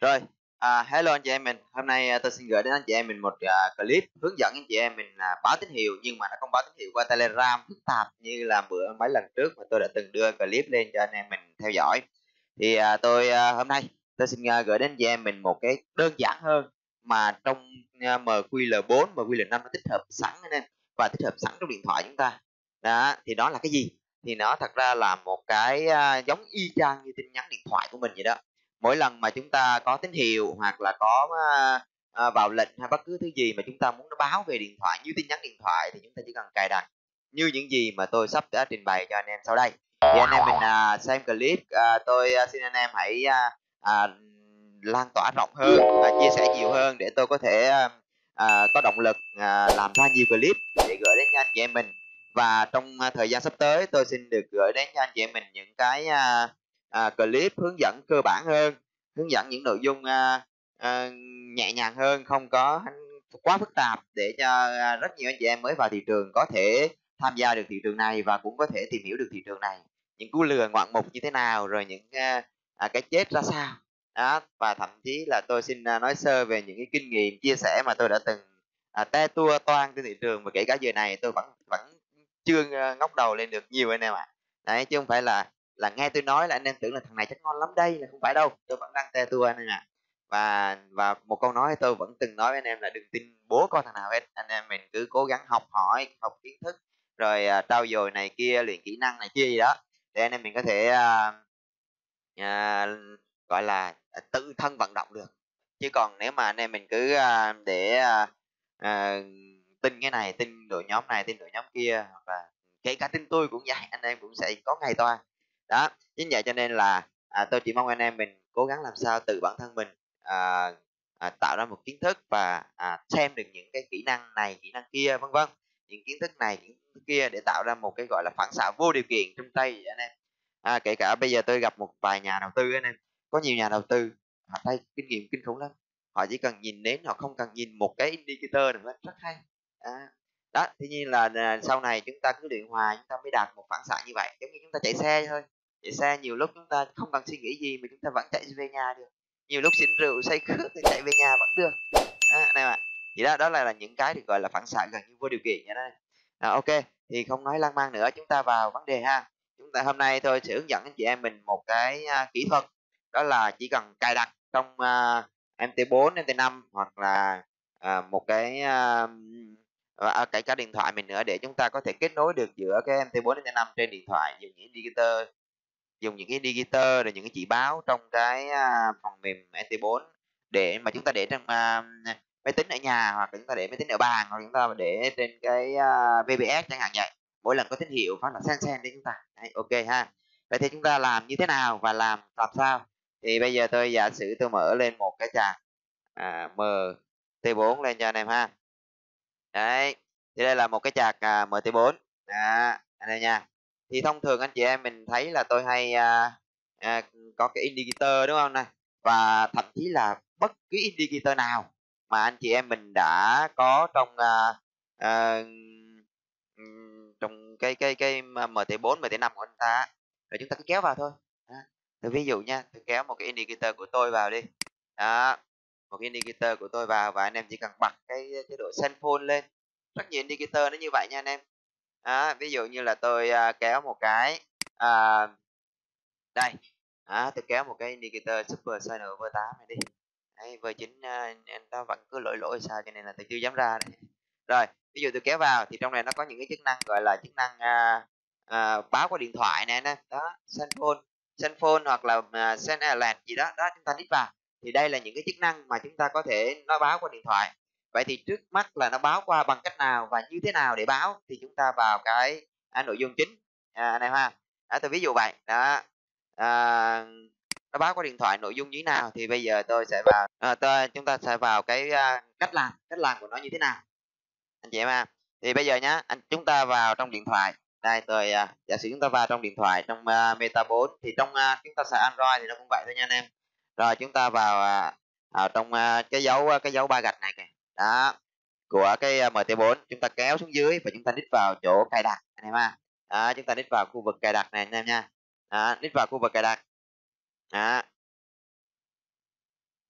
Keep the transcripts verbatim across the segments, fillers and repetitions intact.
Rồi, à, hello anh chị em mình. Hôm nay, a, tôi xin gửi đến anh chị em mình một, à, clip hướng dẫn anh chị em mình là báo tín hiệu, nhưng mà nó không báo tín hiệu qua Telegram phức tạp như là bữa mấy lần trước mà tôi đã từng đưa clip lên cho anh em mình theo dõi. Thì, à, tôi, a, hôm nay tôi xin, a, gửi đến anh chị em mình một cái đơn giản hơn mà trong, a, em quy lờ bốn, em quy lờ năm nó tích hợp sẵn anh em, và tích hợp sẵn trong điện thoại chúng ta. Đó, thì đó là cái gì? Thì nó thật ra là một cái, a, giống y chang như tin nhắn điện thoại của mình vậy đó. Mỗi lần mà chúng ta có tín hiệu hoặc là có, a, a, vào lệnh hay bất cứ thứ gì mà chúng ta muốn nó báo về điện thoại như tin nhắn điện thoại thì chúng ta chỉ cần cài đặt như những gì mà tôi sắp đã trình bày cho anh em sau đây. Thì anh em mình, à, xem clip, à, tôi, a, xin anh em hãy, a, à, lan tỏa rộng hơn, à, chia sẻ nhiều hơn để tôi có thể, a, à, có động lực, à, làm ra nhiều clip để gửi đến cho anh chị em mình. Và trong, a, thời gian sắp tới tôi xin được gửi đến cho anh chị em mình những cái, a, à, clip hướng dẫn cơ bản hơn, hướng dẫn những nội dung, a, a, nhẹ nhàng hơn, không có quá phức tạp để cho, a, rất nhiều anh chị em mới vào thị trường có thể tham gia được thị trường này và cũng có thể tìm hiểu được thị trường này, những cú lừa ngoạn mục như thế nào, rồi những, a, à, cái chết ra sao. Đó, và thậm chí là tôi xin, a, nói sơ về những cái kinh nghiệm chia sẻ mà tôi đã từng, à, te tua toan trên thị trường và kể cả giờ này tôi vẫn vẫn chưa, ơ, ngóc đầu lên được nhiều anh em ạ. Đấy, chứ không phải là là nghe tôi nói là anh em tưởng là thằng này chắc ngon lắm đây, là không phải đâu, tôi vẫn đang te tua anh em ạ. Và và một câu nói tôi vẫn từng nói với anh em là đừng tin bố con thằng nào hết, anh em mình cứ cố gắng học hỏi, học kiến thức, rồi, à, trau dồi này kia, luyện kỹ năng này kia gì đó, để anh em mình có thể, a, à, gọi là, à, tự thân vận động được. Chứ còn nếu mà anh em mình cứ, a, để, a, à, tin cái này, tin đội nhóm này, tin đội nhóm kia, hoặc là kể cả tin tôi cũng vậy, anh em cũng sẽ có ngày toan. Đó, chính vậy cho nên là, à, tôi chỉ mong anh em mình cố gắng làm sao tự bản thân mình, à, à, tạo ra một kiến thức và, à, xem được những cái kỹ năng này, kỹ năng kia, vân vân, những kiến thức này, kiến thức kia để tạo ra một cái, gọi là, phản xạ vô điều kiện trong tay vậy anh em. À, kể cả bây giờ tôi gặp một vài nhà đầu tư á anh em, có nhiều nhà đầu tư họ tay kinh nghiệm kinh khủng lắm, họ chỉ cần nhìn nến, họ không cần nhìn một cái indicator nào hết, rất hay. Á, đó, tuy nhiên là, à, sau này chúng ta cứ luyện hoài chúng ta mới đạt một phản xạ như vậy, giống như chúng ta chạy xe thôi, chạy xe nhiều lúc chúng ta không cần suy nghĩ gì mà chúng ta vẫn chạy về nhà được, nhiều lúc xỉn rượu say khướt thì chạy về nhà vẫn được. Á, anh em ạ, thì đó đó là là những cái được gọi là phản xạ gần như vô điều kiện vậy đó. À, ô thì không nói lan man nữa, chúng ta vào vấn đề ha. Chúng ta hôm nay tôi sẽ hướng dẫn anh chị em mình một cái, a, kỹ thuật, đó là chỉ cần cài đặt trong, a, em tê bốn, em tê năm hoặc là, à, một cái, a, à, à, kể cả điện thoại mình nữa để chúng ta có thể kết nối được giữa cái em tê bốn, em tê năm trên điện thoại, dùng những indicator, dùng những cái indicator rồi những cái chỉ báo trong cái, a, phần mềm em tê bốn để mà chúng ta để trong, a, máy tính ở nhà, hoặc là chúng ta để máy tính ở bàn, hoặc chúng ta để trên cái, a, vê pê ét chẳng hạn vậy. Mỗi lần có tín hiệu phát là "seng seng" đến chúng ta. Đấy, ô ha. Vậy thì chúng ta làm như thế nào và làm làm sao? Thì bây giờ tôi giả sử tôi mở lên một cái trạc, à, em tê bốn lên cho anh em ha. Đấy, thì đây là một cái trạc, à, em tê bốn, đó, anh em nha. Thì thông thường anh chị em mình thấy là tôi hay, a, a, có cái indicator, đúng hông này? Và thậm chí là bất cứ indicator nào mà anh chị em mình đã có trong, a, ờ, ừm, trong cái cái cái em tê bốn, em tê năm của anh ta á, rồi chúng ta cứ kéo vào thôi. Đó, tôi ví dụ nha, tôi kéo một cái indicator của tôi vào đi, đó, một cái indicator của tôi vào và anh em chỉ cần bật cái chế độ Send Phone lên. Rất nhiều indicator nó như vậy nha anh em. Đó, ví dụ như là tôi, a, kéo một cái, à, đây, đó, tôi kéo một cái indicator Super Siner vê tám này đi. Đấy, vê chín, a, nó vẫn cứ lỗi lỗi sao cho nên là tôi chưa dám ra đây. Rồi, ví dụ tôi kéo vào thì trong này nó có những cái chức năng, gọi là, chức năng, a, à, báo qua điện thoại nè anh em, đó, Send Phone, Send Phone hoặc là, à, Send Alert gì đó, đó, chúng ta nhích vào. Thì đây là những cái chức năng mà chúng ta có thể nó báo qua điện thoại. Vậy thì trước mắt là nó báo qua bằng cách nào và như thế nào để báo thì chúng ta vào cái, a, nội dung chính, à, anh em ha. Đó, tôi ví dụ vậy, đó, à, nó báo qua điện thoại nội dung như thế nào thì bây giờ tôi sẽ vào, ờ, tôi chúng ta sẽ vào cái, a, cách làm, cách làm của nó như thế nào, anh chị em ha. Thì bây giờ nhá, anh chúng ta vào trong điện thoại, đây tôi, à, giả sử chúng ta vào trong điện thoại trong, a, Meta bốn thì trong, a, chúng ta xài Android thì nó cũng vậy thôi nha anh em. Rồi chúng ta vào, à, vào trong, a, cái dấu, cái dấu ba gạch này kìa, đó, của cái em tê bốn, chúng ta kéo xuống dưới và chúng ta nhích vào chỗ cài đặt anh em ha. Đó, chúng ta nhích vào khu vực cài đặt này anh em nha. Đó, nhích vào khu vực cài đặt. Đó.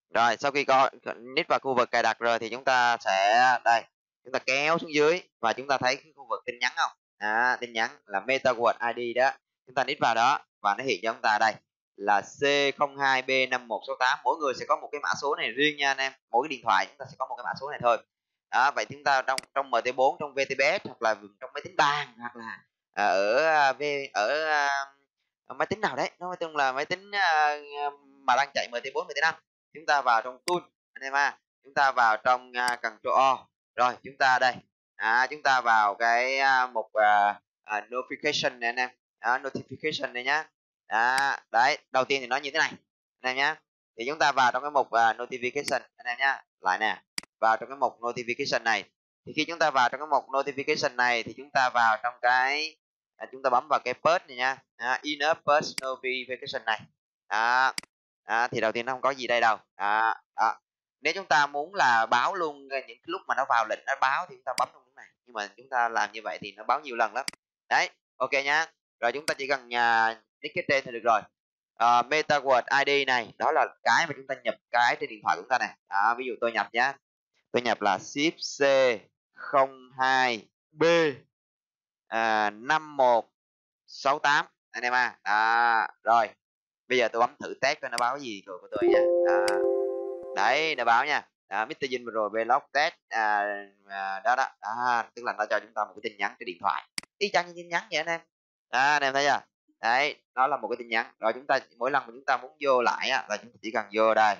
Rồi, sau khi có nít vào khu vực cài đặt rồi thì chúng ta sẽ đây, chúng ta kéo xuống dưới và chúng ta thấy cái khu vực tin nhắn không? À, tin nhắn là MetaWord i đê đó. Chúng ta nít vào đó và nó hiện cho chúng ta đây là C không hai B năm một sáu tám. Mỗi người sẽ có một cái mã số này riêng nha anh em. Mỗi cái điện thoại chúng ta sẽ có một cái mã số này thôi. Đó, vậy chúng ta trong trong em tê bốn, trong vê tê pê ét hoặc là trong máy tính bảng hoặc là à, ở à, v ở à, máy tính nào đấy, nói chung là máy tính à, mà đang chạy em tê bốn, em tê năm, chúng ta vào trong tool anh em ha, chúng ta vào trong uh, Control O, rồi chúng ta đây, à, chúng ta vào cái uh, mục uh, uh, notification này anh em, à, notification này nhá, à, đấy, đầu tiên thì nó như thế này anh em nhá, thì chúng ta vào trong cái mục uh, notification anh em nhá, lại nè, vào trong cái mục notification này, thì khi chúng ta vào trong cái mục notification này thì chúng ta vào trong cái à, chúng ta bấm vào cái push này nha, à, inner push notification này, à, à, thì đầu tiên nó không có gì đây đâu, à, đó. Nếu chúng ta muốn là báo luôn những lúc mà nó vào lệnh nó báo thì chúng ta bấm luôn lúc này, nhưng mà chúng ta làm như vậy thì nó báo nhiều lần lắm đấy, ok nhá, rồi chúng ta chỉ cần uh, nick cái trên thì được rồi. uh, MetaWord i đê này đó là cái mà chúng ta nhập cái trên điện thoại của chúng ta này, đó, ví dụ tôi nhập nhá, tôi nhập là ship C không hai B à, năm một sáu tám anh em à, à rồi bây giờ tôi bấm thử test coi nó báo gì rồi của tôi nha, à, đấy nó báo nha, à, mít tơ Dinh rồi vlog test à, à, đó đó, à, tức là nó cho chúng ta một cái tin nhắn trên điện thoại y chang như tin nhắn vậy anh em, à, anh em thấy chưa, đấy đó là một cái tin nhắn, rồi chúng ta mỗi lần mà chúng ta muốn vô lại á, là chúng ta chỉ cần vô đây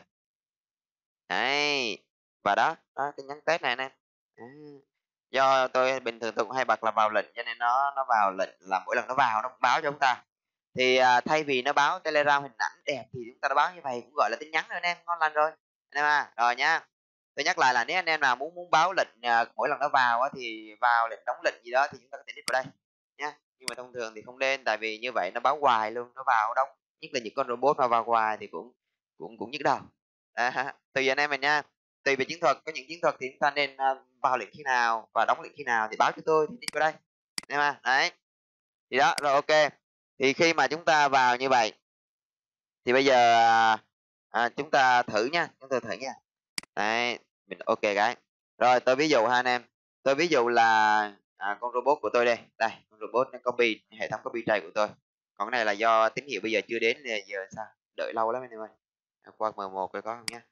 đấy, và đó đó tin nhắn test này anh em, à, do tôi bình thường tôi cũng hay bật là vào lệnh cho nên nó nó vào lệnh là mỗi lần nó vào nó cũng báo cho chúng ta, thì à, thay vì nó báo Telegram hình ảnh đẹp thì chúng ta đã báo như vậy cũng gọi là tin nhắn rồi anh em, ngon lành rồi anh em à, rồi nhá, tôi nhắc lại là nếu anh em nào muốn muốn báo lệnh à, mỗi lần nó vào á, thì vào lệnh đóng lệnh gì đó thì chúng ta có thể click vào đây nhá, nhưng mà thông thường thì không nên, tại vì như vậy nó báo hoài luôn, nó vào đóng, nhất là những con robot mà vào hoài thì cũng cũng cũng nhức đầu, à, tùy anh em mình nha, tùy về chiến thuật, có những chiến thuật thì chúng ta nên uh, vào lệnh khi nào và đóng lệnh khi nào thì báo cho tôi thì click vào đây em à, đấy thì đó, rồi ok, thì khi mà chúng ta vào như vậy thì bây giờ à, à, chúng ta thử nha, chúng ta thử nha, đấy mình ok cái, rồi tôi ví dụ ha anh em, tôi ví dụ là à, con robot của tôi đây, đây con robot nó copy hệ thống copy tray của tôi, còn cái này là do tín hiệu bây giờ chưa đến thì giờ sao, đợi lâu lắm anh em ơi, qua em một rồi có không nhá,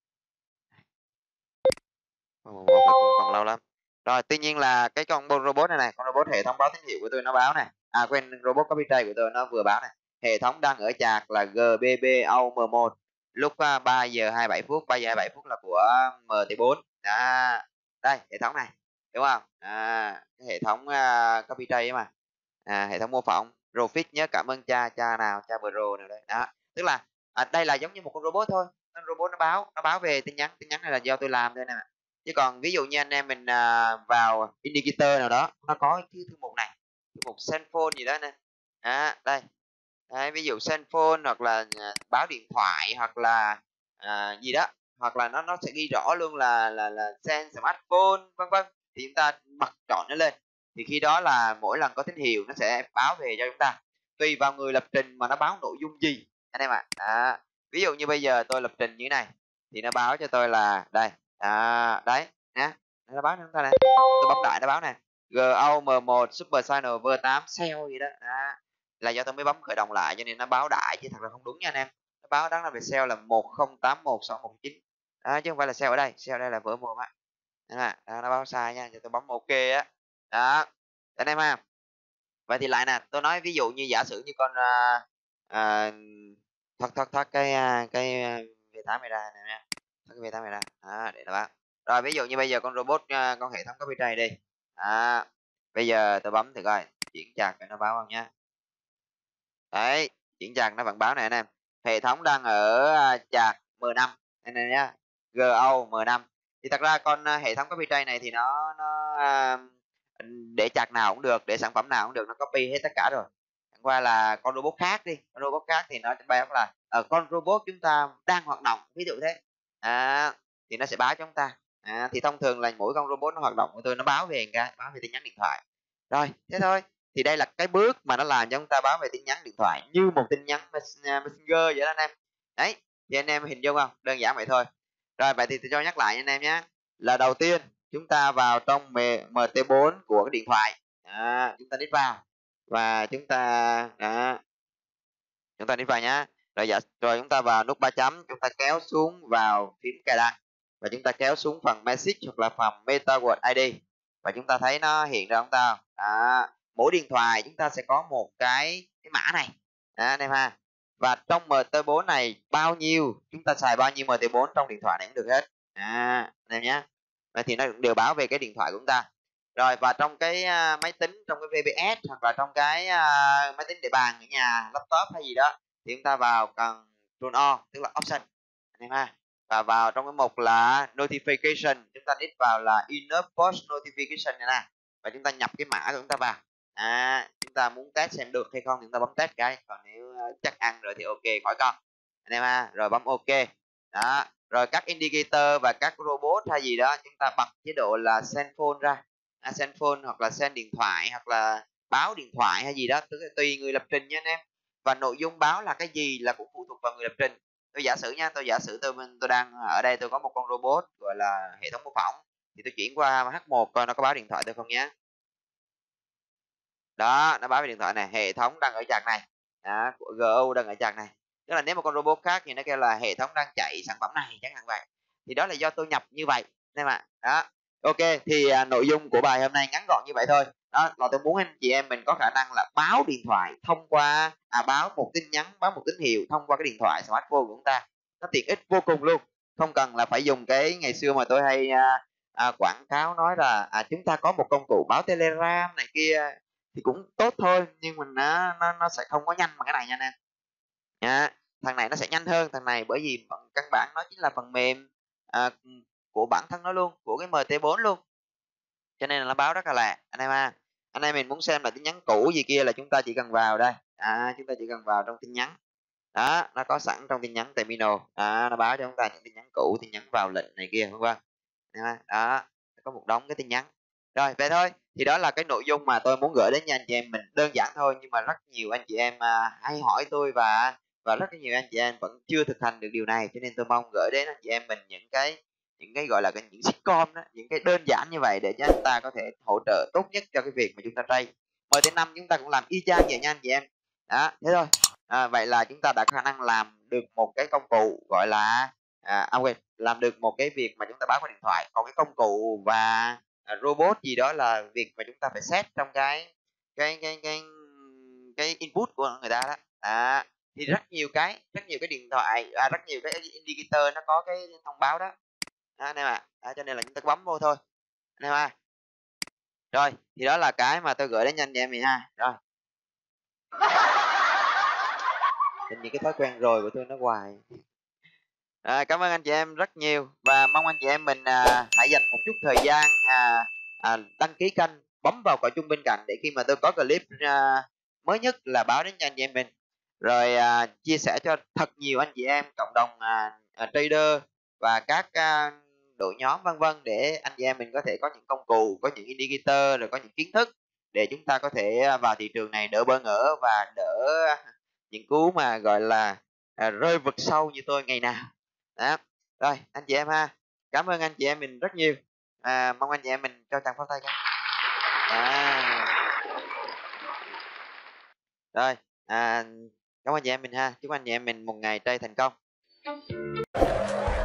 qua em một rồi cũng còn lâu lắm, rồi tuy nhiên là cái con robot này này, con robot hệ thống báo tín hiệu của tôi nó báo này, à quên, robot copy tray của tôi nó vừa báo này, hệ thống đang ở chạc là giê bê bê a u em một lúc uh, ba giờ hai mươi bảy phút, ba giờ hai mươi bảy phút là của em tê bốn, à, đây hệ thống này đúng không, à, cái hệ thống uh, copy tray mà, à, hệ thống mô phỏng Rofit nhớ cảm ơn cha, cha nào, cha Pro nào đấy, đó tức là à, đây là giống như một con robot thôi, con robot nó báo nó báo về tin nhắn, tin nhắn này là do tôi làm thôi nè, chứ còn ví dụ như anh em mình à, vào indicator nào đó nó có cái thư mục này, thư mục cellphone gì đó nè, à, đây đấy, ví dụ cellphone hoặc là à, báo điện thoại hoặc là à, gì đó, hoặc là nó nó sẽ ghi rõ luôn là là là send smartphone vân vân, thì chúng ta bật chọn nó lên, thì khi đó là mỗi lần có tín hiệu nó sẽ báo về cho chúng ta, tùy vào người lập trình mà nó báo nội dung gì anh em ạ, à. À, ví dụ như bây giờ tôi lập trình như thế này thì nó báo cho tôi là đây, à, đấy nhá, nó báo cho chúng ta này, tôi bấm đại nó báo này giê o em một Super Signal vê tám sale gì đó, à, là do tôi mới bấm khởi động lại cho nên nó báo đại chứ thật ra không đúng nha anh em, nó báo đáng là về sale là một không tám một sáu một chín, à, chứ không phải là sale ở đây, sale ở đây là vỡ mồm á, à, nó báo sai nha, cho tôi bấm ok á, đó anh em ha, vậy thì lại nè, tôi nói ví dụ như giả sử như con à, à, thoát thoát thoát cái à, cái v tám này ra nè nha, thoát cái v tám này ra, à, để nó báo, rồi ví dụ như bây giờ con robot à, con hệ thống copy tray đi, à, bây giờ tôi bấm thử coi chuyển chặt để nó báo không nhá, đấy chuyển chặt nó vẫn báo này anh em, hệ thống đang ở à, chạc em năm anh em nhá, giê o em năm, thì thật ra con à, hệ thống copy tray này thì nó nó à, để chạc nào cũng được, để sản phẩm nào cũng được, nó copy hết tất cả rồi, chẳng qua là con robot khác đi, con robot khác thì nó báo là ở con robot chúng ta đang hoạt động, ví dụ thế, à, thì nó sẽ báo cho chúng ta, à, thì thông thường là mỗi con robot nó hoạt động của tôi nó báo về cái báo về tin nhắn điện thoại, rồi thế thôi, thì đây là cái bước mà nó làm cho chúng ta báo về tin nhắn điện thoại như một tin nhắn messenger vậy đó anh em, đấy Thì anh em hình dung không? Đơn giản vậy thôi. Rồi vậy thì tôi cho nhắc lại anh em nhé. Là đầu tiên chúng ta vào trong em tê bốn của cái điện thoại. Đó, chúng ta nhấn vào và chúng ta đó, chúng ta nhấn vào nhá. Rồi dạ, rồi chúng ta vào nút ba chấm, chúng ta kéo xuống vào phím cài đặt và chúng ta kéo xuống phần message hoặc là phần MetaWord i đê và chúng ta thấy nó hiện ra không ta? Đó, mỗi điện thoại chúng ta sẽ có một cái cái mã này. Đó, anh em ha. Và trong em tê bốn này bao nhiêu chúng ta xài bao nhiêu em tê bốn trong điện thoại này cũng được hết. À, anh em nhé. Vậy thì nó cũng đều báo về cái điện thoại của chúng ta. Rồi và trong cái uh, máy tính, trong cái vê pê ét hoặc là trong cái uh, máy tính để bàn ở nhà, laptop hay gì đó thì chúng ta vào cần turn on tức là option anh em ha. Và vào trong cái mục là notification chúng ta nhấn vào là enable post notification này nè và chúng ta nhập cái mã của chúng ta vào. À, chúng ta muốn test xem được hay không thì chúng ta bấm test cái, còn nếu chắc ăn rồi thì ok khỏi con anh em ha. Rồi bấm ok đó. Rồi các indicator và các robot hay gì đó chúng ta bật chế độ là send phone ra, à, send phone hoặc là send điện thoại hoặc là báo điện thoại hay gì đó, tức là tùy người lập trình nha anh em. Và nội dung báo là cái gì là cũng phụ thuộc vào người lập trình. Tôi giả sử nha, tôi giả sử tôi tôi đang ở đây, tôi có một con robot gọi là hệ thống mô phỏng thì tôi chuyển qua hát một coi nó có báo điện thoại tôi không nhé. Đó, nó báo về điện thoại này, hệ thống đang ở chặng này đó, của giê ô đang ở chặng này. Tức là nếu một con robot khác thì nó kêu là hệ thống đang chạy sản phẩm này chẳng hạn vậy, thì đó là do tôi nhập như vậy nên mà đó. Ok thì à, nội dung của bài hôm nay ngắn gọn như vậy thôi. Đó là tôi muốn anh chị em mình có khả năng là báo điện thoại thông qua à báo một tin nhắn, báo một tín hiệu thông qua cái điện thoại smartphone của chúng ta. Nó tiện ích vô cùng luôn, không cần là phải dùng cái ngày xưa mà tôi hay à, à, quảng cáo nói là à, chúng ta có một công cụ báo Telegram này kia thì cũng tốt thôi, nhưng mà nó nó nó sẽ không có nhanh bằng cái này nha anh em nha. Thằng này nó sẽ nhanh hơn thằng này bởi vì phần căn bản nó chính là phần mềm à, của bản thân nó luôn, của cái em tê bốn luôn, cho nên là nó báo rất là lẹ anh em ha. Anh em mình muốn xem là tin nhắn cũ gì kia là chúng ta chỉ cần vào đây, à, chúng ta chỉ cần vào trong tin nhắn đó, nó có sẵn trong tin nhắn terminal, à, nó báo cho chúng ta những tin nhắn cũ, tin nhắn vào lệnh này kia vân vân đó, có một đống cái tin nhắn. Rồi vậy thôi, thì đó là cái nội dung mà tôi muốn gửi đến cho anh chị em mình, đơn giản thôi nhưng mà rất nhiều anh chị em à, hay hỏi tôi và và rất nhiều anh chị em vẫn chưa thực hành được điều này, cho nên tôi mong gửi đến anh chị em mình những cái những cái gọi là cái những sitcom đó, những cái đơn giản như vậy để cho chúng ta có thể hỗ trợ tốt nhất cho cái việc mà chúng ta trade em tê năm. Chúng ta cũng làm y chang vậy nha anh chị em đó, thế thôi. À, vậy là chúng ta đã có khả năng làm được một cái công cụ gọi là à, à quên, làm được một cái việc mà chúng ta báo qua điện thoại, còn cái công cụ và à, robot gì đó là việc mà chúng ta phải set trong cái cái cái cái cái input của người ta đó. À, thì rất nhiều cái rất nhiều cái điện thoại à, rất nhiều cái indicator nó có cái thông báo đó anh em ạ, à, cho nên là chúng ta bấm vô thôi anh em à. Rồi thì đó là cái mà tôi gửi đến anh chị em mình ha. Rồi hình như cái thói quen rồi của tôi nó hoài. À, cảm ơn anh chị em rất nhiều và mong anh chị em mình à, hãy dành một chút thời gian à, à, đăng ký kênh, bấm vào còi chuông bên cạnh để khi mà tôi có clip à, mới nhất là báo đến cho anh chị em mình, rồi à, chia sẻ cho thật nhiều anh chị em cộng đồng à, à, trader và các à, đội nhóm vân vân, để anh chị em mình có thể có những công cụ, có những indicator, rồi có những kiến thức để chúng ta có thể vào thị trường này đỡ bỡ ngỡ và đỡ những cú mà gọi là à, rơi vực sâu như tôi ngày nào đó. Rồi anh chị em ha, cảm ơn anh chị em mình rất nhiều, à, mong anh chị em mình cho chàng pháo tay cái à. Rồi à, cảm ơn anh chị em mình ha, chúc anh chị em mình một ngày chơi thành công.